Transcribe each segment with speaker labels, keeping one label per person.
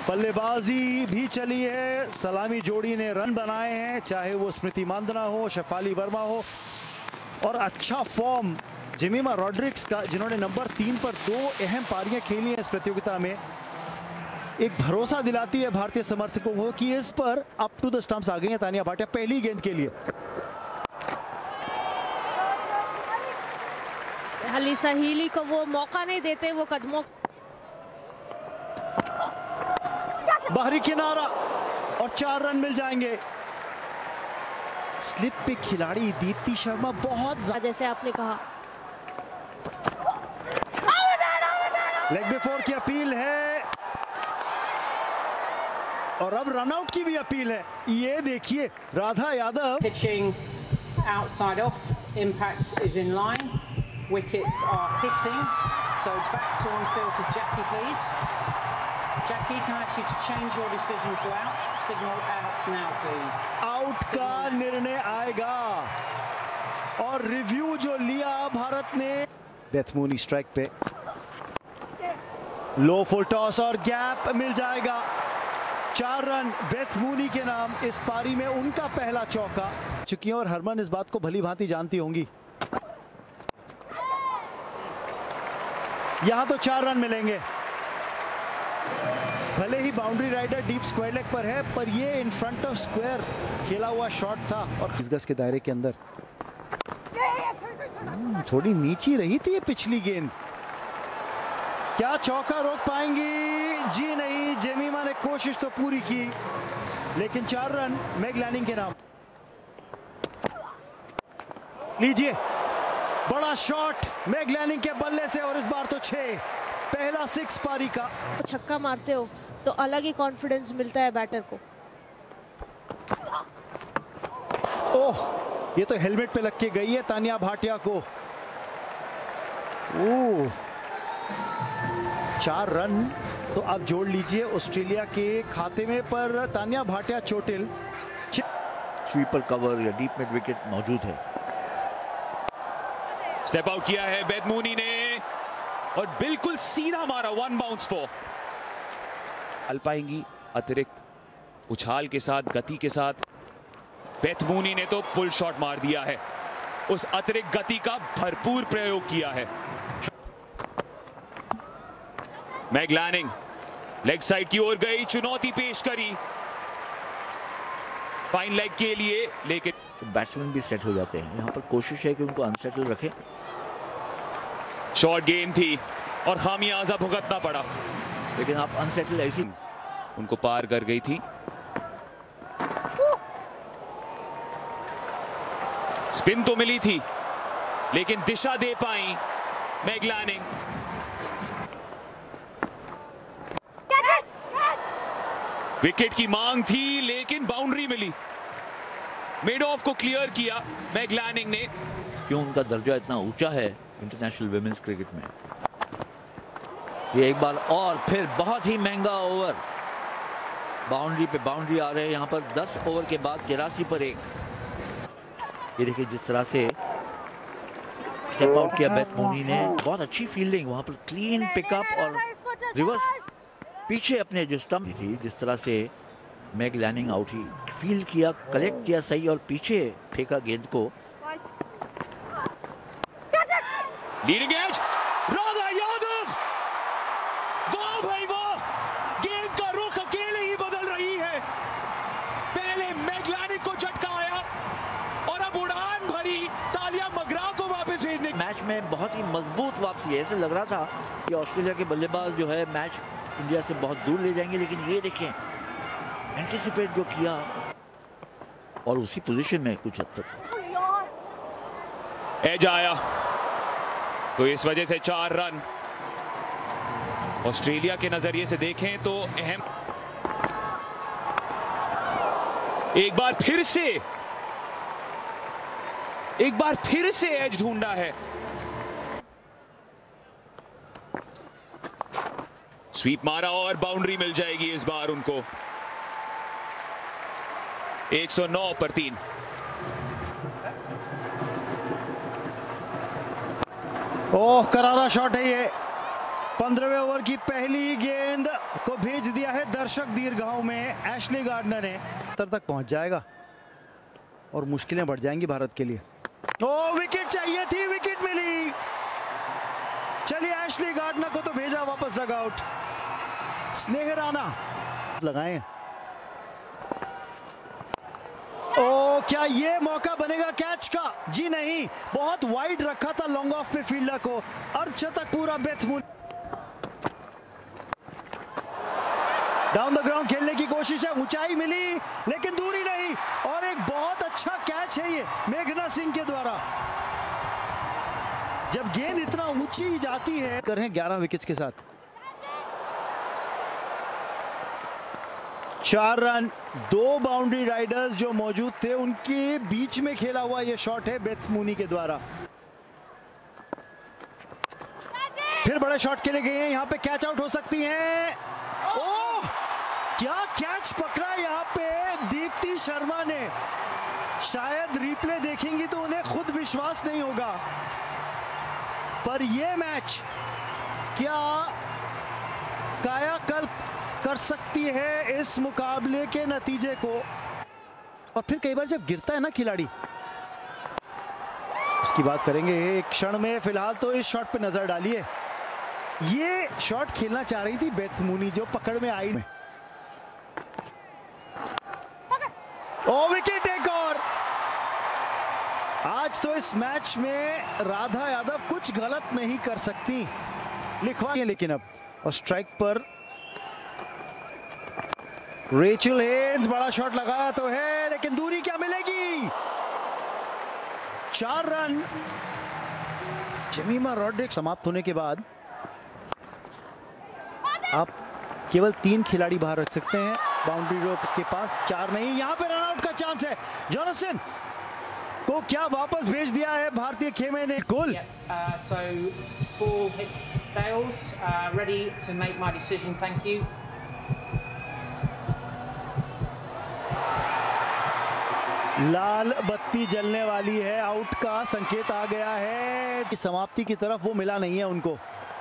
Speaker 1: बल्लेबाजी भी चली है, सलामी जोड़ी ने रन बनाए हैं, चाहे वो स्मृति मांदना हो, शेफाली वर्मा हो, और अच्छा फॉर्म जेमिमा रॉड्रिक्स का, जिन्होंने नंबर 3 पर 2 अहम पारियां खेली हैं इस प्रतियोगिता में, एक भरोसा दिलाती है भारतीय समर्थकों को कि इस पर अप टू द स्टंप्स आ गई हैं तानिया भाटिया पहली गेंद के लिए।
Speaker 2: हलीसा हीली को वो मौका नहीं देते, वो कदमों
Speaker 1: बाहरी किनारा और 4 रन मिल जाएंगे। स्लिप पे खिलाड़ी दीप्ति शर्मा बहुत
Speaker 2: जैसे आपने कहा,
Speaker 1: लेग बिफोर की अपील है और अब रनआउट की भी अपील है। ये देखिए Radha Yadav,
Speaker 3: pitching outside off, impact is in line, wickets are hitting, so back to on field to Jackie please. Jackie, can I ask you to change your decision to out? Signal out now, please.
Speaker 1: Out का निर्णय आएगा और review जो लिया भारत ने। Beth Mooney strike पे, low full toss और gap मिल जाएगा। 4 रन बेथ मूनी के नाम इस पारी में उनका पहला चौका चुकी हैं और हरमन इस बात को भली भांति जानती होंगी। यहां तो 4 रन मिलेंगे, भले ही boundary rider deep square leg पर है, पर ये इन फ्रंट ऑफ स्क्वायर खेला हुआ शॉट था और गज के दायरे के अंदर थोड़ी नीची रही थी ये पिछली गेंद। क्या चौका रोक पाएंगी? जी नहीं, जेमिमा ने कोशिश तो पूरी की, लेकिन 4 रन मेग लैनिंग के नाम। लीजिए बड़ा शॉट मेग लैनिंग के बल्ले से और इस बार तो 6, पहला 6 पारी का।
Speaker 2: छक्का मारते हो तो अलग ही कॉन्फिडेंस मिलता है बैटर को।
Speaker 1: ओह, ये तो हेलमेट पे लग के गई है तानिया भाटिया को। ओह, 4 रन तो आप जोड़ लीजिए ऑस्ट्रेलिया के खाते में, पर तानिया भाटिया चोटिल।
Speaker 4: स्वीपर कवर या डीप मिड विकेट मौजूद है।
Speaker 5: स्टेप आउट किया है बेथ मूनी ने और बिल्कुल सीधा मारा, 1 बाउंस 4। चल पाएंगी अतिरिक्त उछाल के साथ, गति के साथ। बेथ मूनी ने तो पुल शॉट मार दिया है, उस अतिरिक्त गति का भरपूर प्रयोग किया है। मैग लैनिंग लेग साइड की ओर गई, चुनौती पेश करी फाइन लेग के लिए, लेकिन
Speaker 4: बैट्समैन भी सेट हो जाते हैं। यहाँ पर कोशिश है कि उनको अनसेटल रखे।
Speaker 5: शॉर्ट गेंद थी और खामियाजा भुगतना पड़ा,
Speaker 4: लेकिन आप अनसेटल ऐसी
Speaker 5: उनको पार कर गई थी। स्पिन तो मिली थी, लेकिन दिशा दे पाई मैग लैनिंग। विकेट की मांग थी, लेकिन बाउंड्री मिली। मिड ऑफ को क्लियर किया मैग लैनिंग ने।
Speaker 4: क्यों उनका दर्जा इतना ऊंचा है इंटरनेशनल विमेंस क्रिकेट में। ये एक बार और फिर बहुत ही महंगा ओवर, बाउंड्री पे बाउंड्री आ रहे हैं। यहाँ पर 10 ओवर के बाद 83 पर 1। ये देखिए जिस तरह से स्टेप आउट किया बेथ मूनी ने, बहुत अच्छी फील्डिंग, वहां पर क्लीन पिकअप और रिवर्स पीछे अपने जो स्टंप थी, जिस तरह से मैग लैनिंग आउट ही फील्ड किया, कलेक्ट किया सही और पीछे फेंका गेंद को।
Speaker 5: लीडिंग एज राधा यादव, वाह भाई वाह, गेंद का रुख अकेले ही बदल रही है। पहले मैग लैनिंग को झटका आया और अब उड़ान भरी तालियां मगरा को वापस भेजने।
Speaker 4: मैच में बहुत ही मजबूत वापसी है। ऐसे लग रहा था कि ऑस्ट्रेलिया के बल्लेबाज जो है मैच इंडिया से बहुत दूर ले जाएंगे, लेकिन ये देखें एंटिसिपेट जो किया और उसी पोजीशन में कुछ हद तक
Speaker 5: एज आया, तो इस वजह से 4 रन ऑस्ट्रेलिया के नजरिए से देखें तो अहम। एक बार फिर से एज ढूंढा है। स्वीप मारा और बाउंड्री मिल जाएगी इस बार उनको। 109 पर 3।
Speaker 1: ओह, करारा शॉट है ये। 15वें ओवर की पहली गेंद को भेज दिया है दर्शक दीर्घाओं में। एशली गार्डनर ने तक पहुंच जाएगा और मुश्किलें बढ़ जाएंगी भारत के लिए। ओ विकेट चाहिए थी, विकेट मिली। चलिए एशली गार्डनर को तो भेजा वापस डगआउट। स्नेह राणा लगाएं। ओ क्या ये मौका बनेगा कैच का? जी नहीं, बहुत वाइड रखा था लॉन्ग ऑफ पे फील्डर को। अर्धशतक पूरा Beth Mooney. Down the ground खेलने की कोशिश है, ऊंचाई मिली लेकिन दूरी नहीं। और एक बहुत अच्छा कैच है ये मेघना सिंह के द्वारा। जब गेंद इतना ऊंची जाती है कर हैं 11 विकेट्स के साथ। 4 रन, 2 बाउंड्री राइडर्स जो मौजूद थे उनके बीच में खेला हुआ यह शॉट है बेथ मूनी के द्वारा। फिर बड़े शॉट खेले गए हैं, यहां पे कैच आउट हो सकती हैं। ओह क्या कैच पकड़ा यहां पे दीप्ति शर्मा ने। शायद रिप्ले देखेंगी तो उन्हें खुद विश्वास नहीं होगा, पर यह मैच क्या कायाकल्प कर सकती है इस मुकाबले के नतीजे को। और फिर कई बार जब गिरता है ना खिलाड़ी, उसकी बात करेंगे एक क्षण में। फिलहाल तो इस शॉट पे नजर डालिए। ये शॉट खेलना चाह रही थी बेथ मूनी जो पकड़ में आई। ओ विकेट एक और। आज तो इस मैच में राधा यादव कुछ गलत नहीं कर सकती, लिखवा। लेकिन अब और स्ट्राइक पर रेचल हेन्स बड़ा शॉट लगाया तो है, लेकिन दूरी क्या मिलेगी? 4 रन। जमीमा रॉड्रिक्स समाप्त होने के बाद आप केवल 3 खिलाड़ी बाहर रख सकते हैं बाउंड्री रोप के पास, 4 नहीं। यहां पे रन आउट का चांस है। जॉनसन को क्या वापस भेज दिया है भारतीय खेमे ने। गोल।
Speaker 3: So ball hits Bales, ready to make my decision, thank you.
Speaker 1: लाल बत्ती जलने वाली है, आउट का संकेत आ गया है। समाप्ति की तरफ वो मिला नहीं है उनको।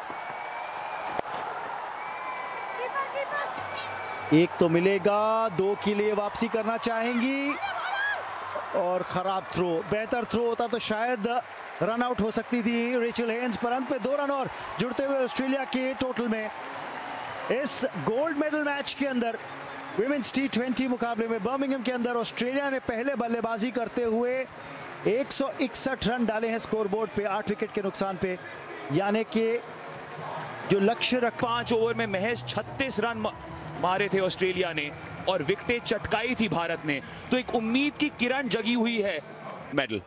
Speaker 1: एक तो मिलेगा, 2 के लिए वापसी करना चाहेंगी और खराब थ्रो। बेहतर थ्रो होता तो शायद रन आउट हो सकती थी रेचल हेन्स, पर अंत में 2 रन और जुड़ते हुए ऑस्ट्रेलिया के टोटल में इस गोल्ड मेडल मैच के अंदर विमेंस T20 मुकाबले में बर्मिंघम के अंदर ऑस्ट्रेलिया ने पहले बल्लेबाजी करते हुए 161 रन डाले हैं स्कोरबोर्ड पे 8 विकेट के नुकसान पे। यानी कि जो लक्ष्य रख
Speaker 5: 5 ओवर में महज 36 रन मारे थे ऑस्ट्रेलिया ने और विकेटें चटकाई थी भारत ने, तो एक उम्मीद की किरण जगी हुई है। मेडल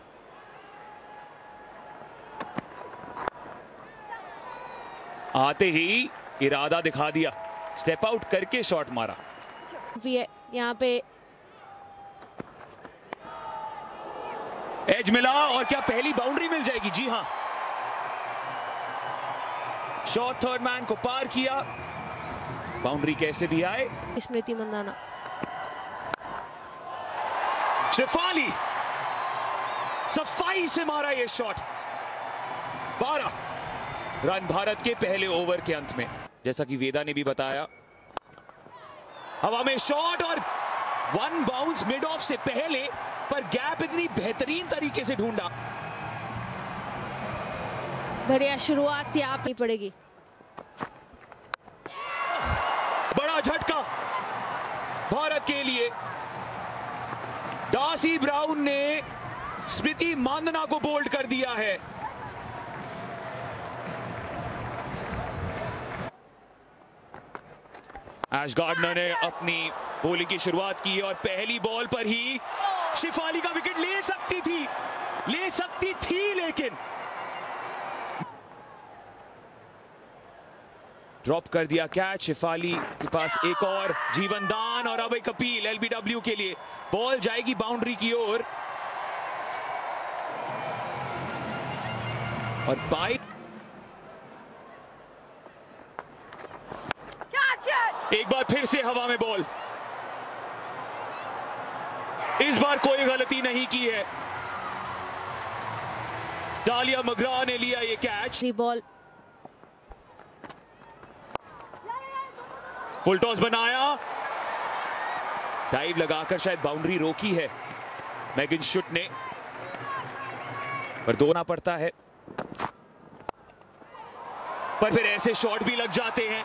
Speaker 5: आते ही इरादा दिखा दिया, स्टेप आउट करके शॉट मारा।
Speaker 2: यहाँ पे
Speaker 5: एज मिला और क्या पहली बाउंड्री मिल जाएगी? जी हां, शॉट थर्ड मैन को पार किया। बाउंड्री कैसे भी आए,
Speaker 2: स्मृति मंदाना।
Speaker 5: शेफाली सफाई से मारा ये शॉट। 12 रन भारत के पहले ओवर के अंत में। जैसा कि वेदा ने भी बताया, हवा में शॉट और 1 बाउंस मिड ऑफ से पहले, पर गैप इतनी बेहतरीन तरीके से ढूंढा।
Speaker 2: बढ़िया शुरुआत थी, आप नहीं पड़ेगी।
Speaker 5: बड़ा झटका भारत के लिए। डार्सी ब्राउन ने स्मृति मांदना को बोल्ड कर दिया है। एश गार्डनर ने अपनी बॉलिंग की शुरुआत की और पहली बॉल पर ही शेफाली का विकेट ले सकती थी, लेकिन ड्रॉप कर दिया कैच। शेफाली के पास एक और जीवन दान और अब एक अपील एलबीडब्ल्यू के लिए। बॉल जाएगी बाउंड्री की ओर और बाई एक बार फिर से हवा में बॉल। इस बार कोई गलती नहीं की है। डालिया मगरा ने लिया ये कैच।
Speaker 2: बॉल
Speaker 5: फुल टॉस बनाया, डाइव लगाकर शायद बाउंड्री रोकी है मेगन शुट ने, पर दोना पड़ता है। पर फिर ऐसे शॉट भी लग जाते हैं।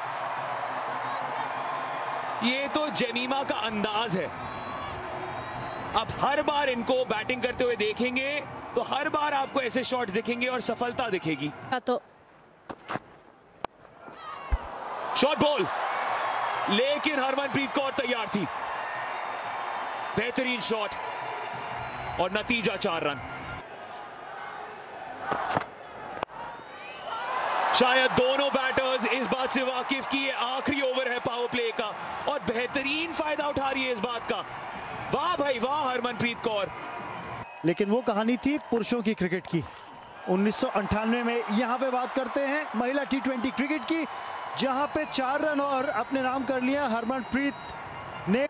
Speaker 5: ये तो जेमिमा का अंदाज है। आप हर बार इनको बैटिंग करते हुए देखेंगे तो हर बार आपको ऐसे शॉट्स दिखेंगे और सफलता दिखेगी।
Speaker 2: तो
Speaker 5: शॉट बॉल, लेकिन हरमनप्रीत कौर तैयार थी। बेहतरीन शॉट और नतीजा 4 रन। शायद दोनों बैटर्स इस बात से वाकिफ कि ये आखिरी ओवर है पावर प्ले का और बेहतरीन फायदा उठा रही है इस बात का। वाह भाई वाह हरमनप्रीत कौर।
Speaker 1: लेकिन वो कहानी थी पुरुषों की क्रिकेट की 1998 में। यहां पे बात करते हैं महिला T20 क्रिकेट की, जहां पे 4 रन और अपने नाम कर लिया हरमनप्रीत ने।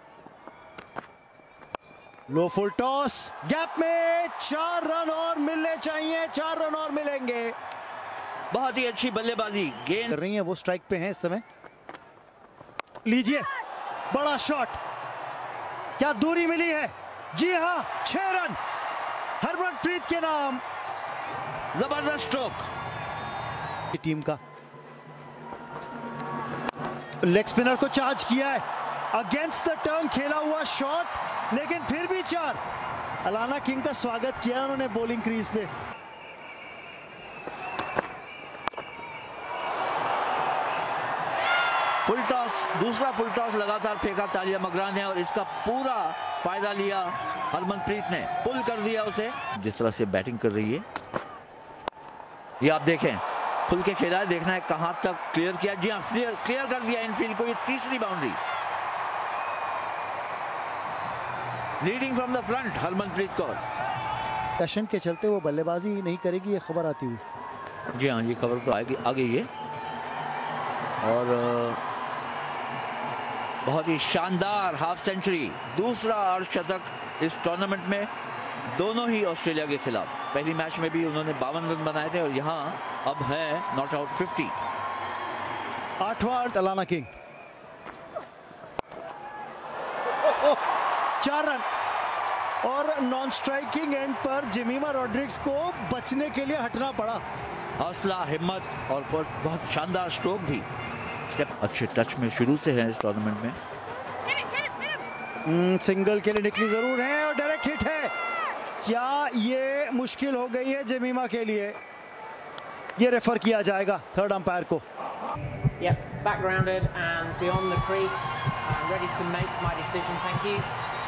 Speaker 1: लो फुल टॉस, गैप में 4 रन और मिलने चाहिए, 4 रन और मिलेंगे।
Speaker 4: बहुत ही अच्छी बल्लेबाजी, गेंद
Speaker 1: कर रही हैं, वो स्ट्राइक पे हैं इस समय। लीजिए बड़ा शॉट, क्या दूरी मिली है? जी हां, 6 रन हरमनप्रीत के नाम।
Speaker 4: जबरदस्त स्ट्रोक
Speaker 1: टीम का लेग स्पिनर को चार्ज किया है, अगेंस्ट द टर्न खेला हुआ शॉट, लेकिन फिर भी 4। अलाना किंग का स्वागत किया उन्होंने बॉलिंग क्रीज पे।
Speaker 4: फुल टॉस, दूसरा फुल टॉस लगातार फेंका तालिया मगरा ने और इसका पूरा फायदा लिया हरमनप्रीत ने, पुल कर दिया उसे। जिस तरह से बैटिंग कर रही है ये आप देखें, खुल के खेला है, देखना है कहां तक क्लियर किया। जी हाँ, क्लियर कर दिया इनफील्ड को। ये तीसरी boundary, leading from the front Harmanpreet Kaur.
Speaker 1: Session के चलते वो बल्लेबाजी नहीं करेगी, ये खबर आती हुई।
Speaker 4: जी हाँ, ये खबर तो आएगी, आ गई है। और बहुत ही शानदार हाफ सेंचुरी, दूसरा अर्धशतक इस टूर्नामेंट में, दोनों ही ऑस्ट्रेलिया के खिलाफ। पहली मैच में भी उन्होंने 52 रन बनाए थे और यहाँ अब है नॉट आउट 50।
Speaker 1: 8वां अलाना किंग, 4 रन और नॉन स्ट्राइकिंग एंड पर जेमिमा रॉड्रिक्स को बचने के लिए हटना पड़ा।
Speaker 4: हौसला, हिम्मत और बहुत शानदार स्ट्रोक भी। स्टेप अच्छे टच में शुरू से है इस टूर्नामेंट में।
Speaker 1: सिंगल के लिए निकली जरूर है और डायरेक्ट हिट है। क्या ये मुश्किल हो गई है जेमिमा के लिए? ये रेफर किया जाएगा थर्ड अंपायर को।
Speaker 3: Yep, backgrounded and beyond the crease. I'm ready to make my decision. Thank you.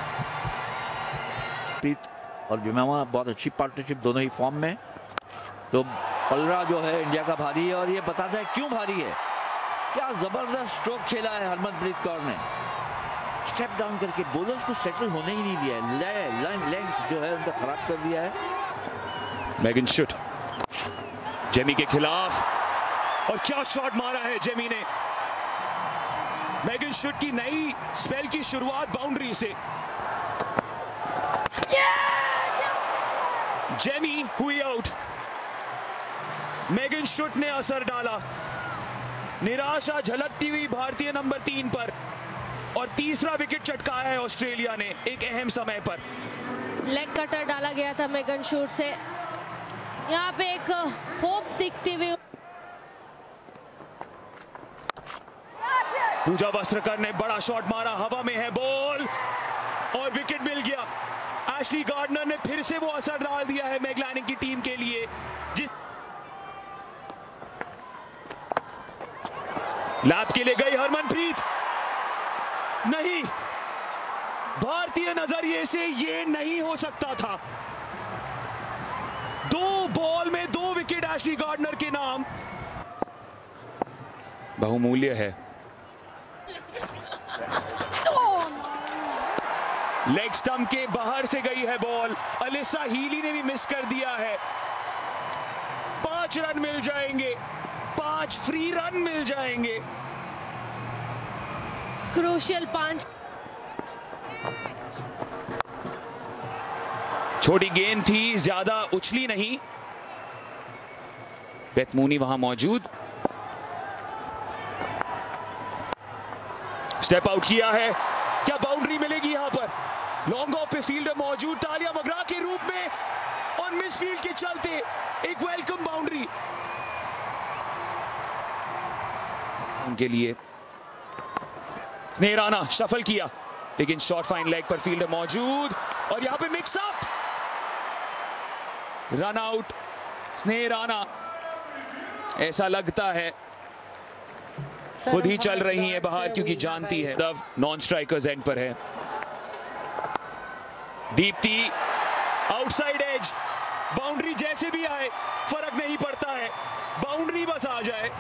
Speaker 4: Preet और जेमिमा बहुत अच्छी पार्टनरशिप, दोनों ही फॉर्म में। तो पलरा जो है इंडिया का भारी है और ये बताता है क्यों भारी है। क्या जबरदस्त स्ट्रोक खेला है हरमनप्रीत कौर ने, स्टेप डाउन करके बॉलर्स को सेटल होने ही नहीं दिया है, लेंथ जो है उनका खराब कर दिया है।
Speaker 5: मेगन शुट जेमी के खिलाफ और क्या शॉट मारा है जेमी ने। मेगन शुट की नई स्पेल की शुरुआत बाउंड्री से। जेमी हुई आउट, मेगन शुट ने असर डाला। निराशा झलकती हुई भारतीय नंबर 3 पर और तीसरा विकेट चटकाया है ऑस्ट्रेलिया ने एक अहम समय पर।
Speaker 2: लेग कटर डाला गया था मेगन शूट से, यहाँ पे एक होप दिखती हुई।
Speaker 5: पूजा वस्त्रकर ने बड़ा शॉट मारा, हवा में है बॉल और विकेट मिल गया। एशली गार्डनर ने फिर से वो असर डाल दिया है मैग लैनिंग की टीम के लिए। जिस लैप के लिए गई हरमनप्रीत, नहीं, भारतीय नजरिए से ये नहीं हो सकता था। 2 बॉल में 2 विकेट एशली गार्डनर के नाम, बहुमूल्य है। लेग स्टंप के बाहर से गई है बॉल, अलिसा हीली ने भी मिस कर दिया है। 5 रन मिल जाएंगे, 5 फ्री रन मिल जाएंगे।
Speaker 2: क्रूशियल 5।
Speaker 5: छोटी गेंद थी, ज्यादा उछली नहीं। बेथ मूनी वहां मौजूद। स्टेप आउट किया है, क्या बाउंड्री मिलेगी यहां पर? लॉन्ग ऑफ पे फील्डर मौजूद, तालिया मगरा के रूप में और मिस फील्ड के चलते एक वेलकम बाउंड्री उनके लिए। स्नेह राणा शफल किया, लेकिन शॉर्ट फाइन लेग पर फील्डर मौजूद और यहां पे मिक्स अप, रन आउट स्नेह राणा। ऐसा लगता है खुद ही चल रही है बाहर, क्योंकि जानती है नॉन स्ट्राइकर्स एंड पर है। दीप्ति आउटसाइड एज, बाउंड्री जैसे भी आए फर्क नहीं पड़ता है, बाउंड्री बस आ जाए।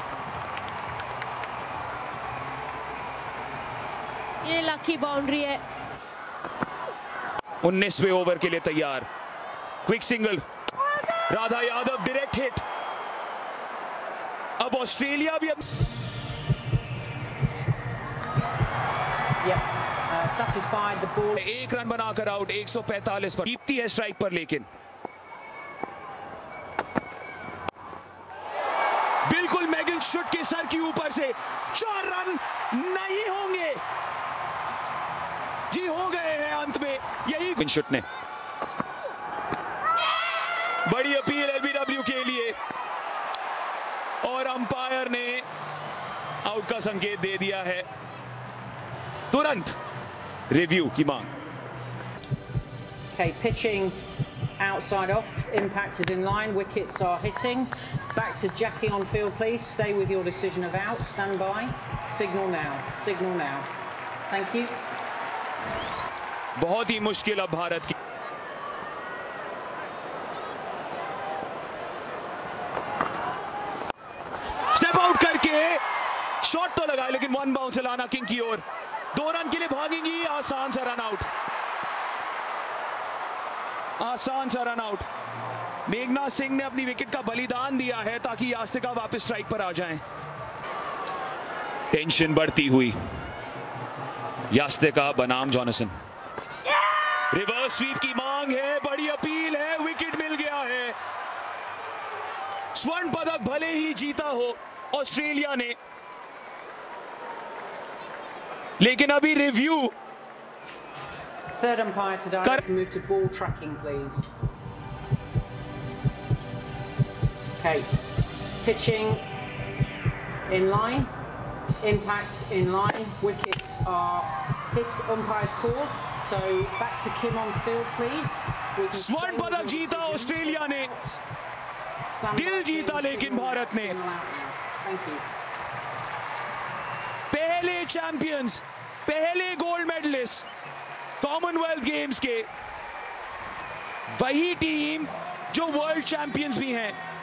Speaker 2: ये लकी बाउंड्री है।
Speaker 5: 19वें ओवर के लिए तैयार, quick single, Radha Yadav direct hit. अब ऑस्ट्रेलिया भी
Speaker 3: satisfied the ball.
Speaker 5: एक रन बनाकर आउट 145 पर। दीप्ति है स्ट्राइक पर, लेकिन बिल्कुल मेगन शूट के सर के ऊपर से 4 रन नहीं होंगे जी, हो गए हैं अंत में। यही शूट ने बड़ी अपील एलबीडब्ल्यू के लिए और अंपायर ने आउट का संकेत दे दिया है। तुरंत रिव्यू की मांग।
Speaker 3: Okay, pitching outside off, impact is in line, wickets are hitting. Back to Jackie on field, please. Stay with your decision of out. Stand by. Signal now. Signal now. Thank you.
Speaker 5: बहुत ही मुश्किल अब भारत की। Step out करके shot तो लगाए, लेकिन 1 bounce लाना king की ओर। 2 रन के लिए भागेंगी, आसान सा रन आउट, आसान सा रन आउट। मेघनाथ सिंह ने अपनी विकेट का बलिदान दिया है ताकि यास्तिका वापस स्ट्राइक पर आ जाएं। टेंशन बढ़ती हुई यास्तिका बनाम जॉनसन, रिवर्स स्वीप की मांग है, बड़ी अपील है, विकेट मिल गया है। स्वर्ण पदक भले ही जीता हो ऑस्ट्रेलिया ने, लेकिन अभी review.
Speaker 3: Third umpire to direct, move to ball tracking, please. Okay, pitching in line, impacts in line, wickets are hit, umpire's call. So back to Kim on field, please.
Speaker 5: स्वर्ण पदक जीता ऑस्ट्रेलिया ने, दिल जीता लेकिन भारत ने। पहले चैंपियंस, पहले गोल्ड मेडलिस्ट कॉमनवेल्थ गेम्स के, वही टीम जो वर्ल्ड चैंपियंस भी हैं।